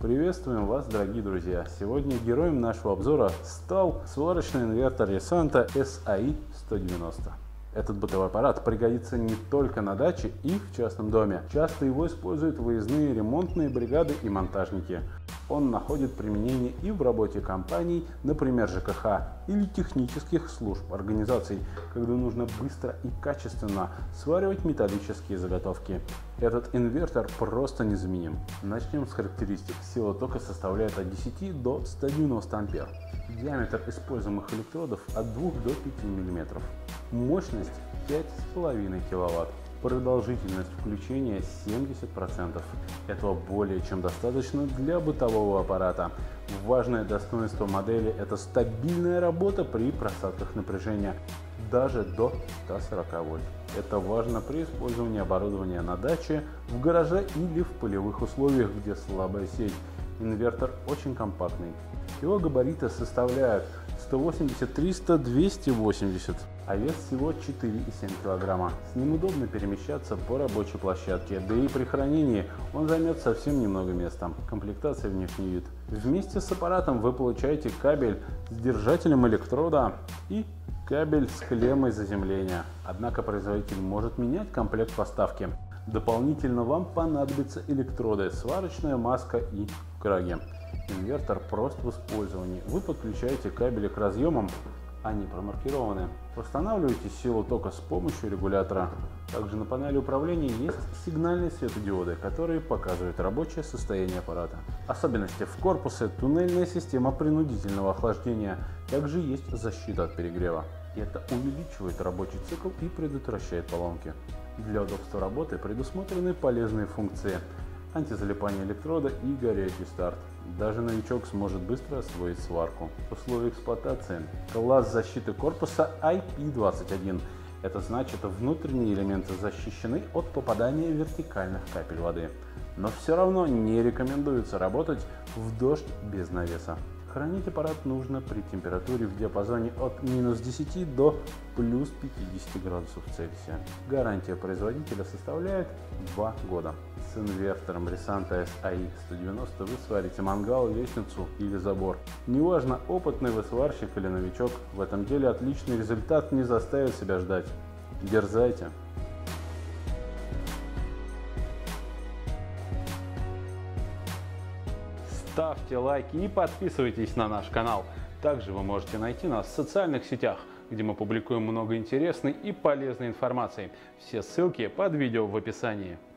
Приветствуем вас, дорогие друзья! Сегодня героем нашего обзора стал сварочный инвертор Risanta SAI-190. Этот бытовой аппарат пригодится не только на даче и в частном доме. Часто его используют выездные ремонтные бригады и монтажники. Он находит применение и в работе компаний, например, ЖКХ или технических служб организаций, когда нужно быстро и качественно сваривать металлические заготовки. Этот инвертор просто незаменим. Начнем с характеристик. Сила тока составляет от 10 до 190 ампер. Диаметр используемых электродов от 2 до 5 мм. Мощность 5,5 кВт. Продолжительность включения 70%. Этого более чем достаточно для бытового аппарата. Важное достоинство модели – это стабильная работа при просадках напряжения даже до 140 вольт. Это важно при использовании оборудования на даче, в гараже или в полевых условиях, где слабая сеть. Инвертор очень компактный. Его габариты составляют 180-300-280, а вес всего 4,7 кг. С ним удобно перемещаться по рабочей площадке, да и при хранении он займет совсем немного места. Комплектация внешний вид. Вместе с аппаратом вы получаете кабель с держателем электрода и кабель с клеммой заземления. Однако производитель может менять комплект поставки. Дополнительно вам понадобятся электроды, сварочная маска и краги. Инвертор прост в использовании. Вы подключаете кабели к разъемам, они промаркированы. Устанавливаете силу тока с помощью регулятора. Также на панели управления есть сигнальные светодиоды, которые показывают рабочее состояние аппарата. Особенности в корпусе: туннельная система принудительного охлаждения. Также есть защита от перегрева. Это увеличивает рабочий цикл и предотвращает поломки. Для удобства работы предусмотрены полезные функции: антизалипание электрода и горячий старт. Даже новичок сможет быстро освоить сварку. Условия эксплуатации. Класс защиты корпуса IP21. Это значит, внутренние элементы защищены от попадания вертикальных капель воды. Но все равно не рекомендуется работать в дождь без навеса. Хранить аппарат нужно при температуре в диапазоне от -10 до +50 градусов Цельсия. Гарантия производителя составляет 2 года. С инвертором Risanta SAI-190 вы сварите мангал, лестницу или забор. Неважно, опытный вы сварщик или новичок, в этом деле отличный результат не заставит себя ждать. Дерзайте! Ставьте лайки и подписывайтесь на наш канал. Также вы можете найти нас в социальных сетях, где мы публикуем много интересной и полезной информации. Все ссылки под видео в описании.